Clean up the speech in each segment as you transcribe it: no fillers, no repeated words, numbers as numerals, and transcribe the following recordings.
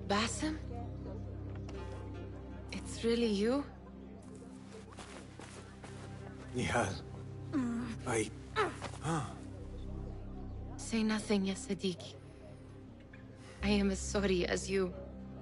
Basim? It's really you? Nihal. Say nothing, ya Sadiq. I am as sorry as you.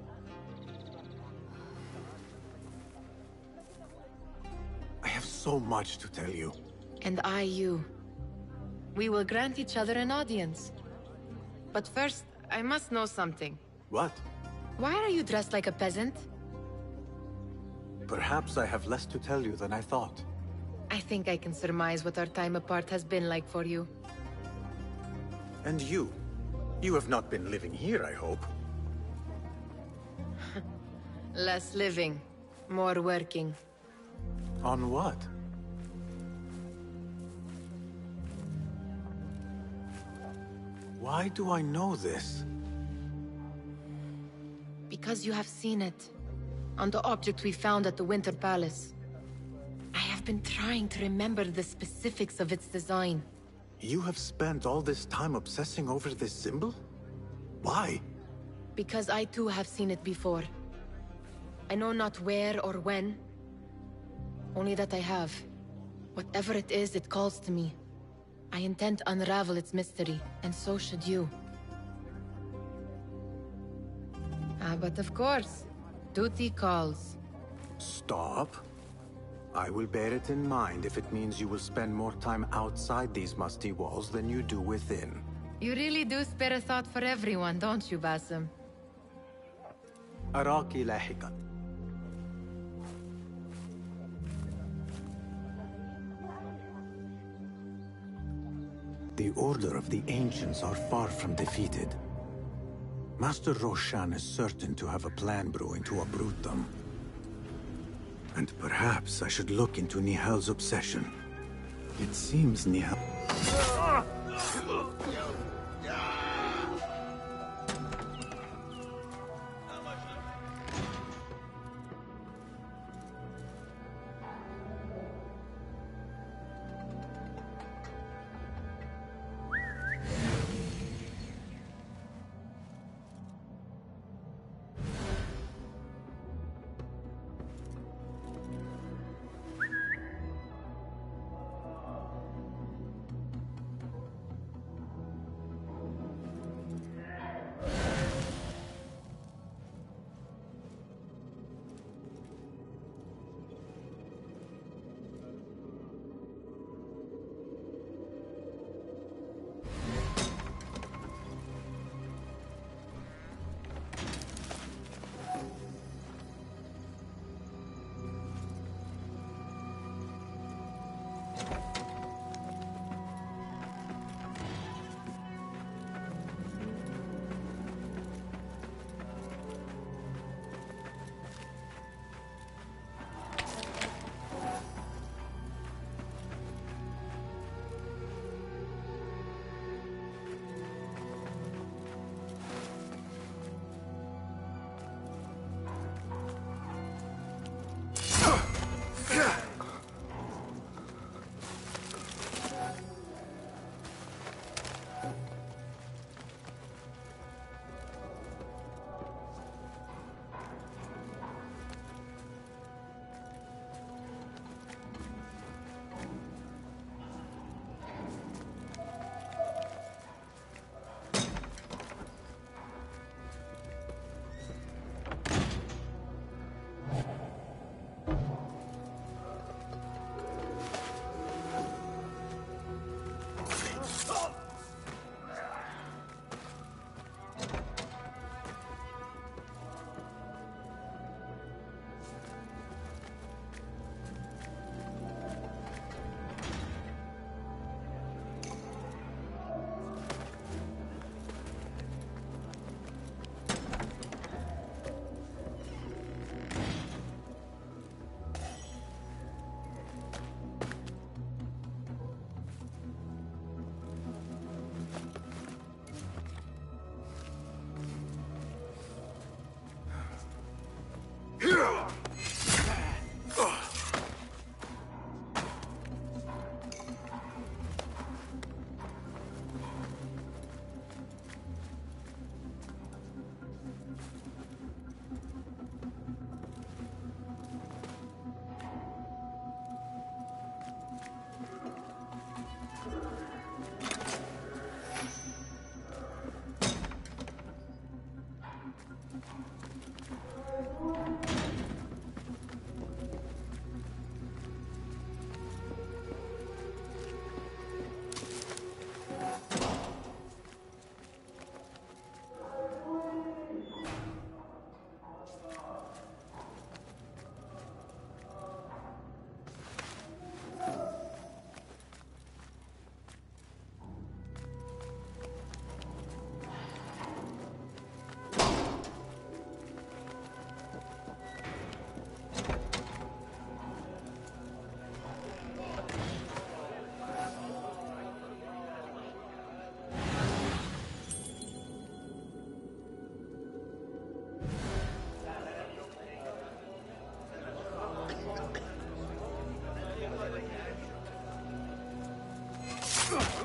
I have so much to tell you. And I you. We will grant each other an audience. But first, I must know something. What? Why are you dressed like a peasant? Perhaps I have less to tell you than I thought. I think I can surmise what our time apart has been like for you. And you? You have not been living here, I hope. Less living, more working. On what? Why do I know this? Because you have seen it. On the object we found at the Winter Palace. I have been trying to remember the specifics of its design. You have spent all this time obsessing over this symbol? Why? Because I too have seen it before. I know not where or when. Only that I have. Whatever it is, it calls to me. I intend to unravel its mystery, and so should you. But of course, duty calls. Stop. I will bear it in mind if it means you will spend more time outside these musty walls than you do within. You really do spare a thought for everyone, don't you, Basim? أراك لاحقا. The Order of the Ancients are far from defeated. Master Roshan is certain to have a plan brewing to uproot them. And perhaps I should look into Nihal's obsession. It seems Nihal...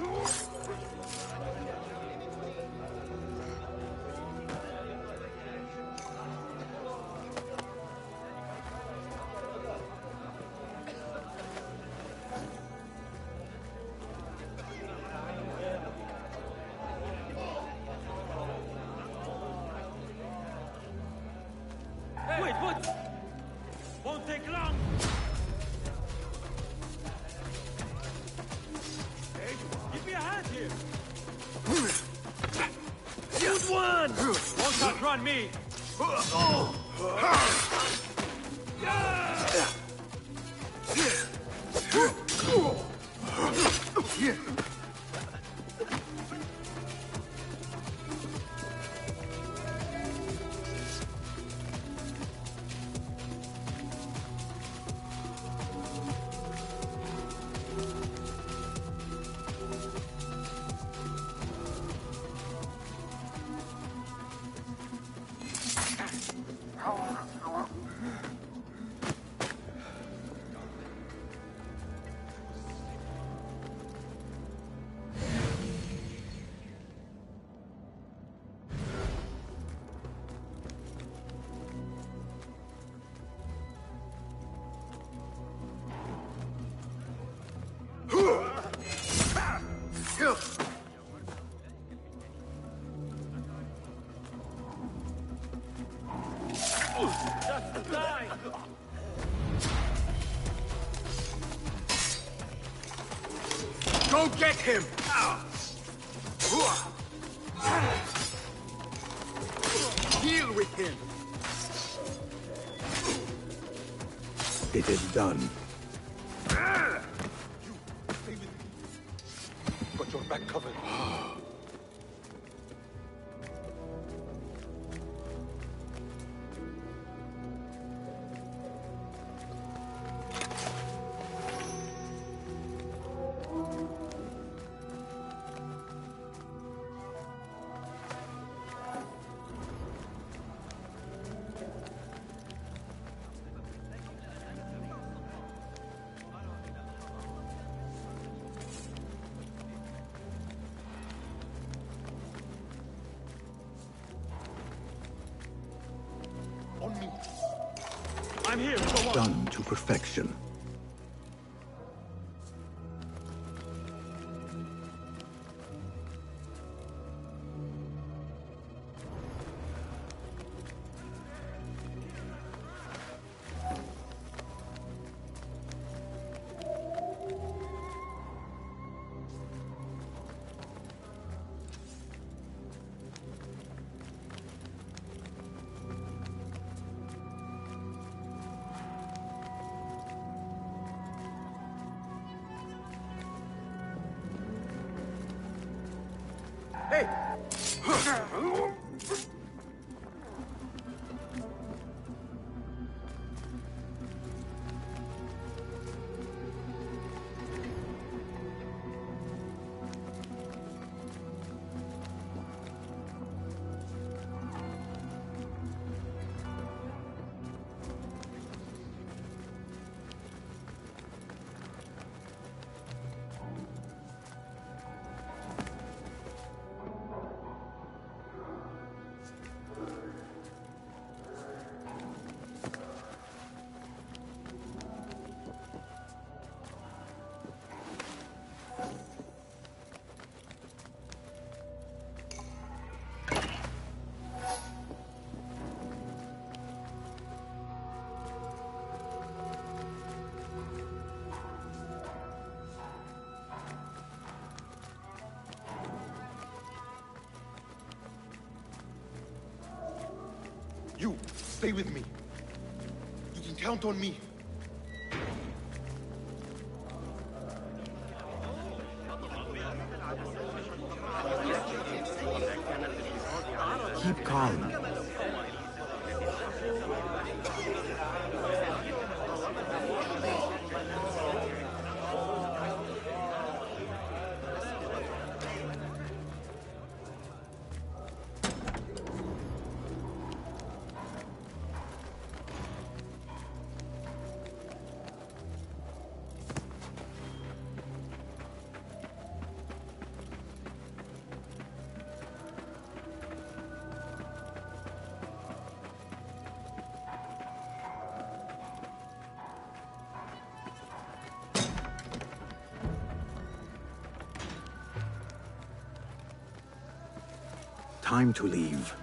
Wait, what? Won't take long! Hey, give me a hand here! Good one! Won't outrun me! Just die! Go get him! Deal with him! It is done. Got your back covered. On me. I'm here, go on! Done to perfection. Hey! You, stay with me. You can count on me. Keep calm. Time to leave.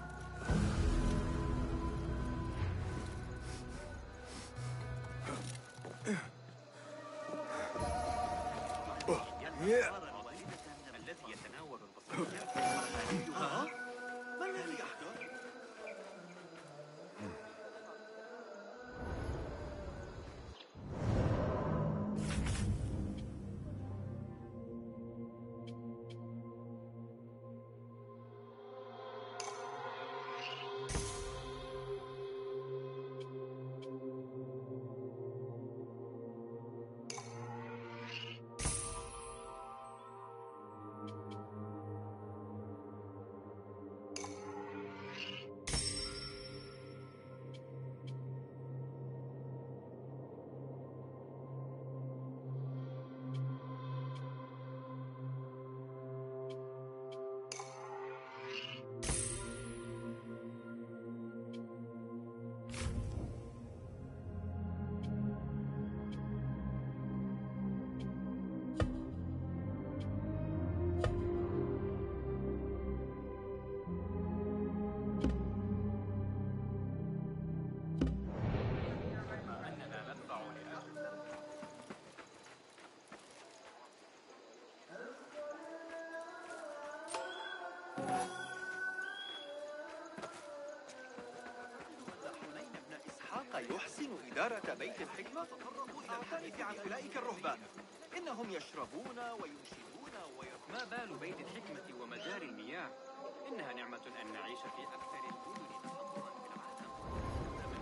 يحسن إدارة بيت الحكمة. تطرقوا إلى الحديث عن أولئك الرهبان. إنهم يشربون وينشدون ما بال بيت الحكمة ومجاري المياه؟ إنها نعمة أن نعيش في أكثر المدن تحضرا في العالم.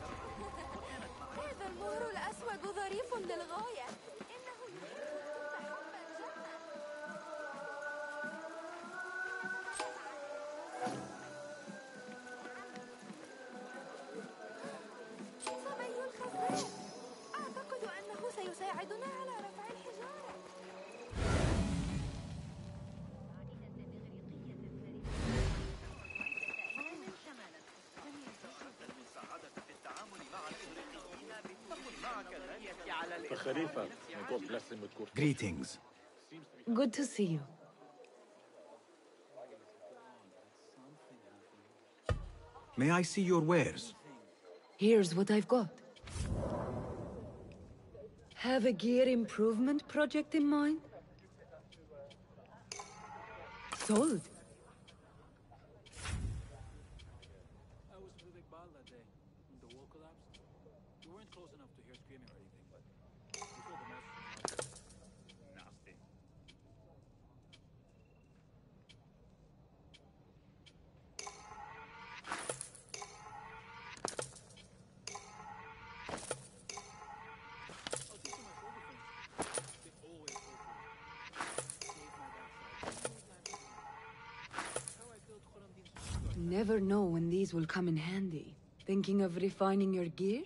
هذا المهر الأسود ظريف للغاية. إنه يحبك حبا جما. صبي الخزان، أعتقد أنه سيساعدنا على رفع الحجارة. Greetings. Good to see you. May I see your wares? Here's what I've got. Have a gear improvement project in mind? Sold. I was with Iqbal that day when the wall collapsed. We weren't close enough to hear screaming or anything, but we saw the mess. Nasty. I'll teach you my shoulder fence. They always go for it. Save my backside. How I killed Khurramdin's. Never know when these will come in handy. Thinking of refining your gear?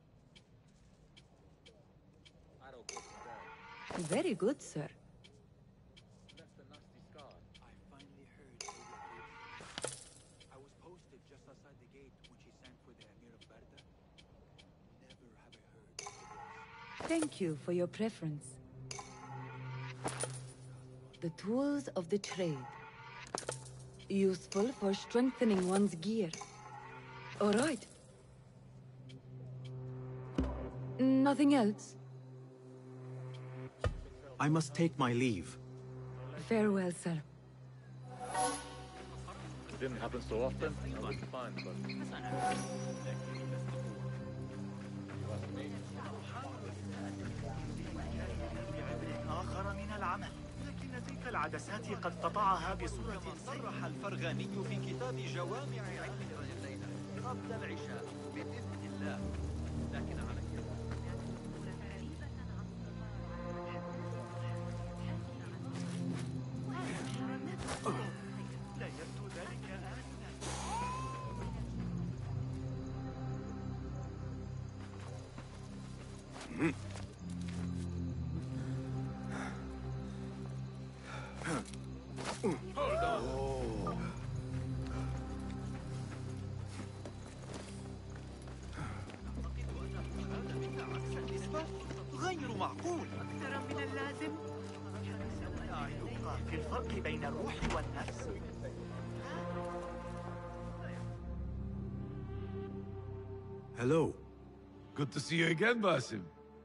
I don't go for that. Very good, sir. That's the nasty scar. I finally heard Lady Khadija. I was posted just outside the gate when she sang for the Emir of Barda. Never have I heard. Thank you for your preference. The tools of the trade. Useful for strengthening one's gear. All right. Nothing else? I must take my leave. Farewell, sir. It didn't happen so often. I was fine, but آخر من العمل، لكن تلك العدسات قد قطعها بصورة صرح الفرغاني في كتاب جوامع علم الليلة قبل العشاء بإذن الله، لكن علي لا يبدو ذلك آمنا. غير معقول. أكثر من اللازم. سأعيدك في الفرق بين الروح والنفس. Hello. Good to see you again, Basim.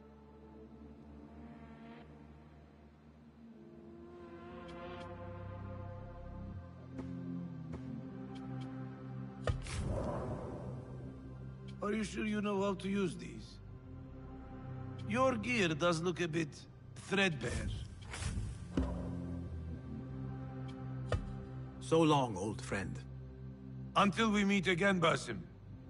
Are you sure you know how to use these? Your gear does look a bit threadbare. So long, old friend. Until we meet again, Basim.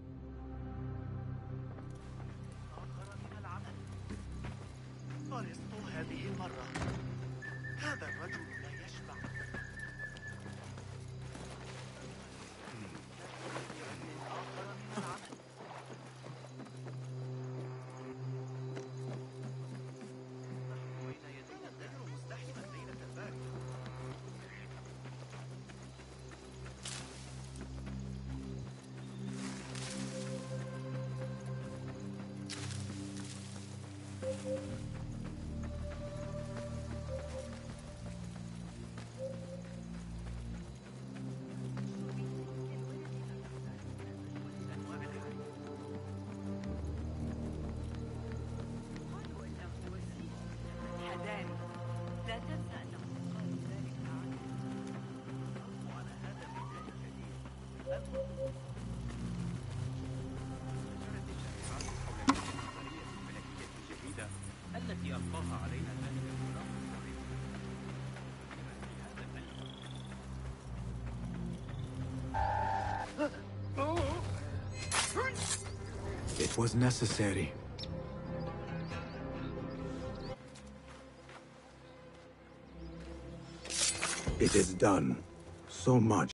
التي ألقاها علينا It was necessary. It is done. So much